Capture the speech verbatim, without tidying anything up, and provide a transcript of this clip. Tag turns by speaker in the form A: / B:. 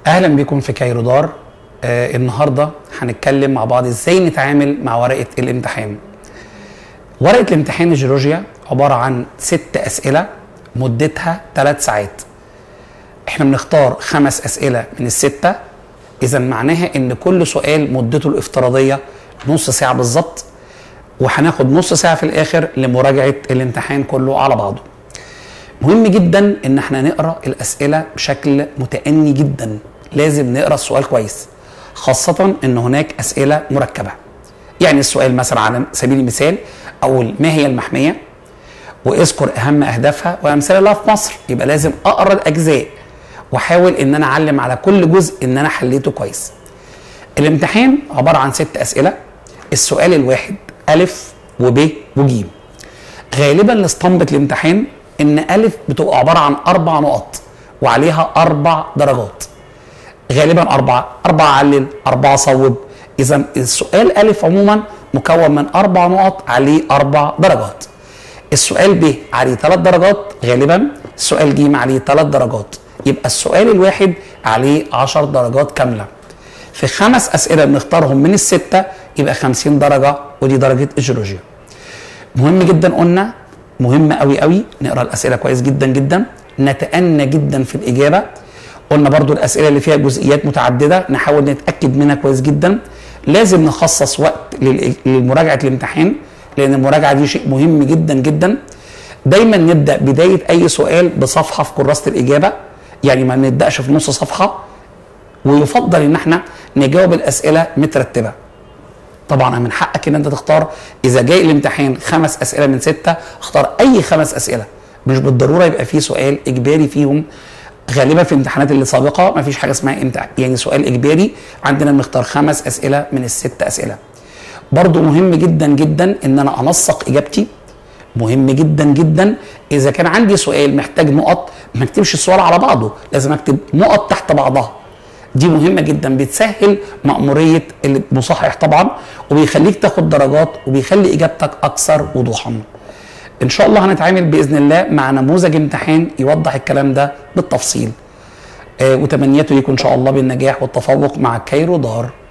A: اهلا بكم في كايرو دار. آه النهارده هنتكلم مع بعض ازاي نتعامل مع ورقه الامتحان. ورقه الامتحان الجيولوجيا عباره عن ست اسئله مدتها ثلاث ساعات. احنا بنختار خمس اسئله من السته، اذا معناها ان كل سؤال مدته الافتراضيه نص ساعه بالظبط، وهناخد نص ساعه في الاخر لمراجعه الامتحان كله على بعضه. مهم جدا ان احنا نقرا الاسئله بشكل متأني جدا، لازم نقرا السؤال كويس، خاصه ان هناك اسئله مركبه. يعني السؤال مثلا على سبيل المثال اقول ما هي المحميه واذكر اهم اهدافها وامثله لها في مصر، يبقى لازم اقرا الاجزاء واحاول ان انا اعلم على كل جزء ان انا حليته كويس. الامتحان عباره عن ست اسئله، السؤال الواحد الف وب وج. غالبا لاسطمبه الامتحان ان الف بتبقى عباره عن اربع نقط وعليها اربع درجات، غالبا اربعه اربعه علل اربعه صوب. اذا السؤال الف عموما مكون من اربع نقط عليه اربع درجات. السؤال ب عليه ثلاث درجات غالبا، السؤال ج عليه ثلاث درجات، يبقى السؤال الواحد عليه عشر درجات كامله. في خمس اسئله بنختارهم من السته يبقى خمسين درجه، ودي درجه الجيولوجيا. مهم جدا، قلنا مهم قوي قوي نقرا الاسئله كويس جدا جدا، نتأنى جدا في الاجابه. قلنا برضو الاسئله اللي فيها جزئيات متعدده نحاول نتاكد منها كويس جدا. لازم نخصص وقت لمراجعه الامتحان، لان المراجعه دي شيء مهم جدا جدا. دايما نبدا بدايه اي سؤال بصفحه في كراسه الاجابه، يعني ما نبداش في نص صفحه، ويفضل ان احنا نجاوب الاسئله مترتبه. طبعا من حقك ان انت تختار، اذا جاي الامتحان خمس اسئله من سته اختار اي خمس اسئله، مش بالضروره يبقى في سؤال اجباري فيهم. غالبا في الامتحانات اللي سابقه ما فيش حاجه اسمها امتحان يعني سؤال اجباري، عندنا بنختار خمس اسئله من الست اسئله. برضو مهم جدا جدا ان انا انسق اجابتي، مهم جدا جدا. اذا كان عندي سؤال محتاج نقط ما اكتبش السؤال على بعضه، لازم اكتب نقط تحت بعضها. دي مهمه جدا، بتسهل مأموريه المصحح طبعا، وبيخليك تاخد درجات وبيخلي اجابتك اكثر وضوحا. ان شاء الله هنتعامل باذن الله مع نموذج امتحان يوضح الكلام ده بالتفصيل. آه وتمنياته ليكم ان شاء الله بالنجاح والتفوق مع كايرو دار.